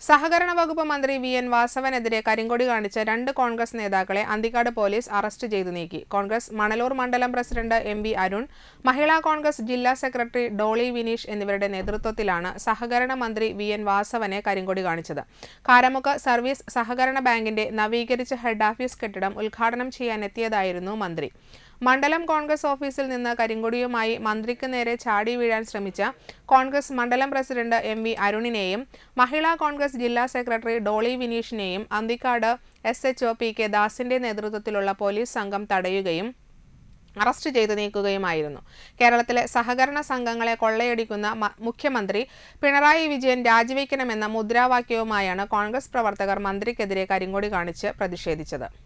സഹകരണ വകുപ്പ് മന്ത്രി വി.എൻ. വാസവനെതിരെ കരിങ്കൊടി കാണിച്ച 2 കോൺഗ്രസ് നേതാക്കളെ അന്തിക്കാട് പോലീസ് അറസ്റ്റ് ചെയ്തു നീക്കി. കോൺഗ്രസ് മണലൂർ മണ്ഡലം president M V. Arun, Mahila Congress ജില്ലാ സെക്രട്ടറി ഡോളി വിനീഷ് എന്നിവരുടെ നേതൃത്വത്തിലാണ് സഹകരണ മന്ത്രി വി.എൻ. വാസവനെ കരിങ്കൊടി കാണിച്ചത്. കാരമുക്ക് സർവീസ് സഹകരണ ബാങ്കിന്റെ നവീകരിച്ച ഹെഡ് ഓഫീസ് കെട്ടിടം ഉദ്ഘാടനം ചെയ്യാനെത്തിയതായിരുന്നു മന്ത്രി. മണ്ഡലം കോൺഗ്രസ് ഓഫീസിൽ നിന്ന് കരിങ്കൊടിയുമായി മന്ത്രിക്ക് നേരെ ചാടി വീഴാൻ ശ്രമിച്ച കോൺഗ്രസ് മണ്ഡലം പ്രസിഡന്റ് എം.വി. അരുണിനെയും മഹിളാ കോൺഗ്രസ് ജില്ലാ സെക്രട്ടറി ഡോളി വിനീഷിനെയും അന്തിക്കാട് SHO P.K. ദാസിന്റെ നേതൃത്വത്തിലുള്ള പോലീസ് സംഘം തടയുകയും അറസ്റ്റ് ചെയ്തു നീക്കുകയുമായിരുന്നു. കേരളത്തിലെ സഹകരണ സംഘങ്ങളെ കൊള്ളയടിക്കുന്ന മുഖ്യമന്ത്രി പിണറായി വിജയൻ രാജിവെക്കണമെന്ന മുദ്രാവാക്യവുമായാണ് കോൺഗ്രസ് പ്രവർത്തകർ മന്ത്രിക്കെതിരെ കരിങ്കൊടി കാണിച്ച് പ്രതിഷേധിച്ചത്.